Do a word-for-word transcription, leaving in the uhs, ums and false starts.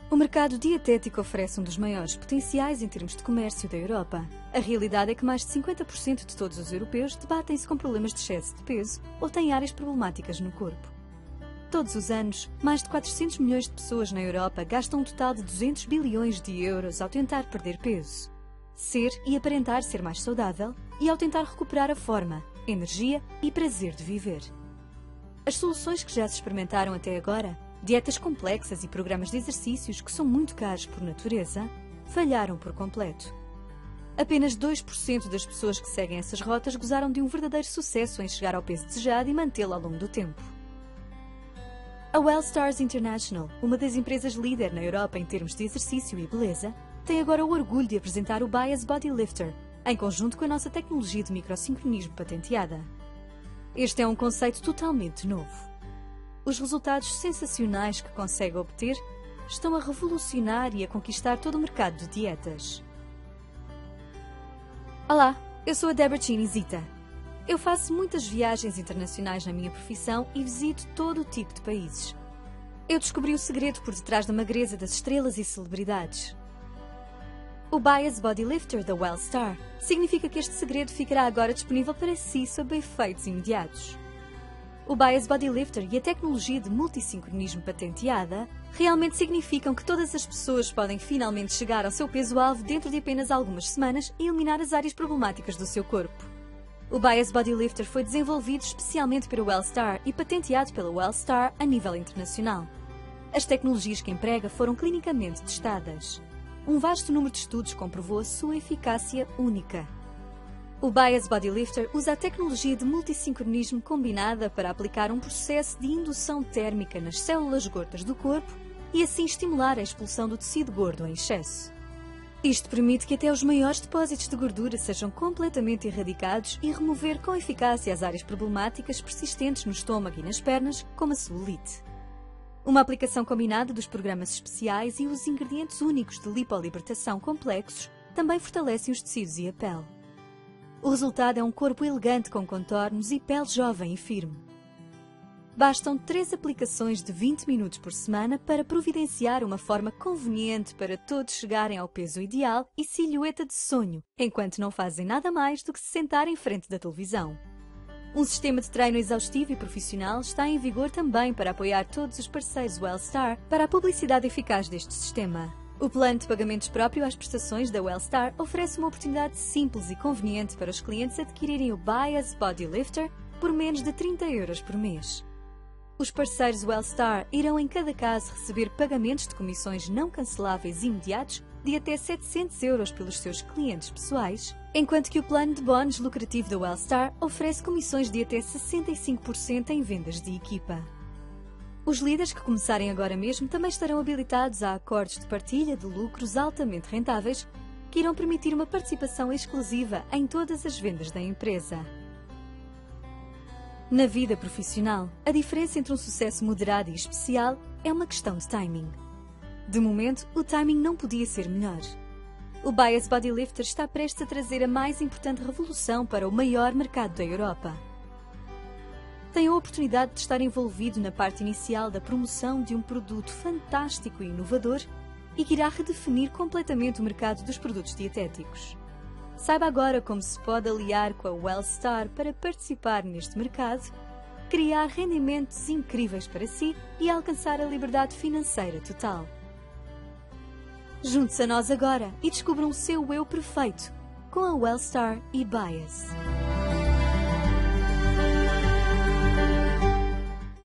O mercado dietético oferece um dos maiores potenciais em termos de comércio da Europa. A realidade é que mais de cinquenta por cento de todos os europeus debatem-se com problemas de excesso de peso ou têm áreas problemáticas no corpo. Todos os anos, mais de quatrocentos milhões de pessoas na Europa gastam um total de duzentos bilhões de euros ao tentar perder peso, ser e aparentar ser mais saudável e ao tentar recuperar a forma, energia e prazer de viver. As soluções que já se experimentaram até agora, dietas complexas e programas de exercícios que são muito caros por natureza, falharam por completo. Apenas dois por cento das pessoas que seguem essas rotas gozaram de um verdadeiro sucesso em chegar ao peso desejado e mantê-lo ao longo do tempo. A Wellstars International, uma das empresas líder na Europa em termos de exercício e beleza, tem agora o orgulho de apresentar o Bias Body Lifter, em conjunto com a nossa tecnologia de microsincronismo patenteada. Este é um conceito totalmente novo. Os resultados sensacionais que consegue obter estão a revolucionar e a conquistar todo o mercado de dietas. Olá, eu sou a Debra Chinizita. Eu faço muitas viagens internacionais na minha profissão e visito todo o tipo de países. Eu descobri o segredo por detrás da magreza das estrelas e celebridades. O Bias Body Lifter da Wellstar significa que este segredo ficará agora disponível para si sob efeitos imediatos. O Bias Body Lifter e a tecnologia de multissincronismo patenteada realmente significam que todas as pessoas podem finalmente chegar ao seu peso-alvo dentro de apenas algumas semanas e eliminar as áreas problemáticas do seu corpo. O Bias Body Lifter foi desenvolvido especialmente para o Wellstar e patenteado pela Wellstar a nível internacional. As tecnologias que emprega foram clinicamente testadas. Um vasto número de estudos comprovou a sua eficácia única. O Bias Body Lifter usa a tecnologia de multissincronismo combinada para aplicar um processo de indução térmica nas células gordas do corpo e assim estimular a expulsão do tecido gordo em excesso. Isto permite que até os maiores depósitos de gordura sejam completamente erradicados e remover com eficácia as áreas problemáticas persistentes no estômago e nas pernas, como a celulite. Uma aplicação combinada dos programas especiais e os ingredientes únicos de lipolibertação complexos também fortalecem os tecidos e a pele. O resultado é um corpo elegante com contornos e pele jovem e firme. Bastam três aplicações de vinte minutos por semana para providenciar uma forma conveniente para todos chegarem ao peso ideal e silhueta de sonho, enquanto não fazem nada mais do que se sentar em frente da televisão. Um sistema de treino exaustivo e profissional está em vigor também para apoiar todos os parceiros Wellstar para a publicidade eficaz deste sistema. O plano de pagamentos próprio às prestações da Wellstar oferece uma oportunidade simples e conveniente para os clientes adquirirem o Bias Body Lifter por menos de trinta euros por mês. Os parceiros Wellstar irão em cada caso receber pagamentos de comissões não canceláveis imediatos de até setecentos euros pelos seus clientes pessoais, enquanto que o plano de bónus lucrativo da Wellstar oferece comissões de até sessenta e cinco por cento em vendas de equipa. Os líderes que começarem agora mesmo também estarão habilitados a acordos de partilha de lucros altamente rentáveis que irão permitir uma participação exclusiva em todas as vendas da empresa. Na vida profissional, a diferença entre um sucesso moderado e especial é uma questão de timing. De momento, o timing não podia ser melhor. O Bias Body Lifter está prestes a trazer a mais importante revolução para o maior mercado da Europa. Tem a oportunidade de estar envolvido na parte inicial da promoção de um produto fantástico e inovador e que irá redefinir completamente o mercado dos produtos dietéticos. Saiba agora como se pode aliar com a Wellstar para participar neste mercado, criar rendimentos incríveis para si e alcançar a liberdade financeira total. Junte-se a nós agora e descubra o seu eu perfeito com a Wellstar e Bias.